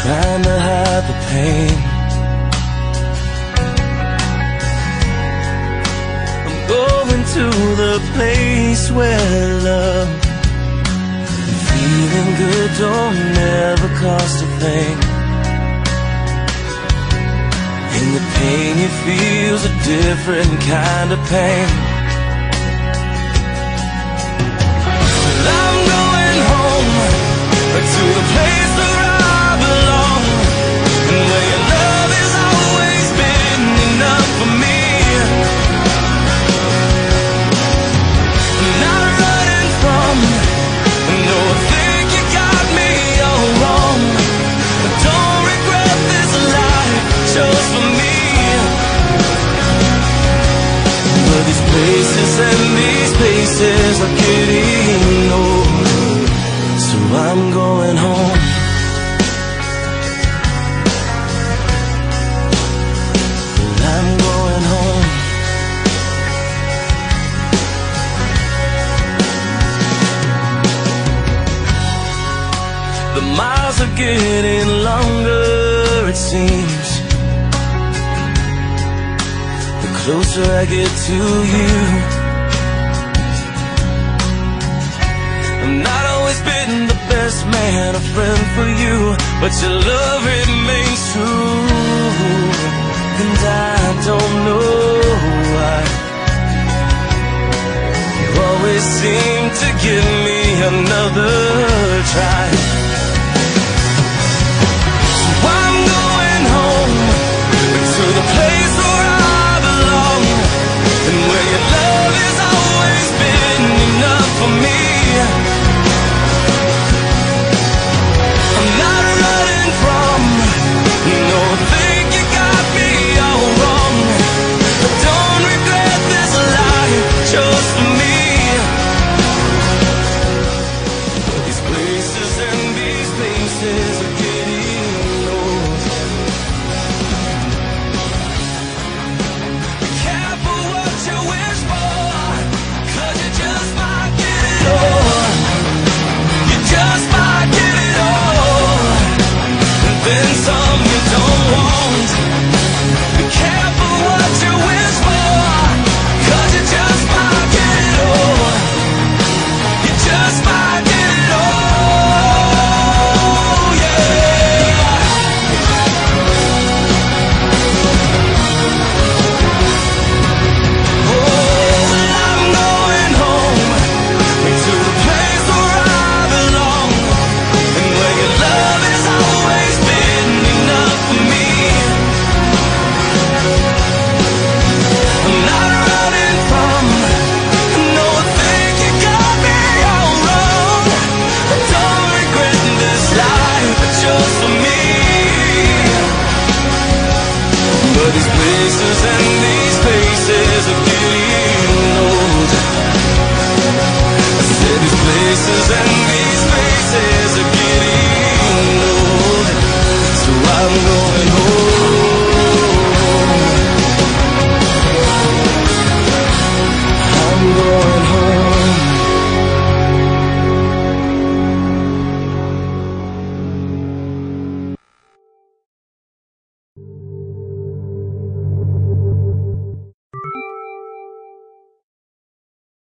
trying to hide the pain. I'm going to the place where love and feeling good don't never cost a thing. And the pain you feel's a different kind of pain. I'm going home to the place where I belong, and where your love has always been enough for me. I'm not running from, no, I think you got me all wrong. I don't regret this life chose for me. But these places and these places are getting old, so I'm going home. Well, I'm going home. The miles are getting longer, it seems, the closer I get to you. I'm not always been the best man, a friend for you, but your love remains true. And I don't know why you always seem to give me another try. So I'm going home to the place where I belong, and where your love has always been enough for me. I'm not running from, no, I think you got me all wrong. I don't regret this life chose for me. These places and these places are getting old. Be careful what you wish for, 'cause you just might get it all. You just might get it all, and then some you don't want. Be careful what you wish for, 'cause you just might get it all. You just might get it all, yeah. Oh, well, I'm going home to the place where I belong, and where your love has always been enough for me. I'm not running from, no, I think you got me all wrong. I don't regret this life I chose for me. But these places and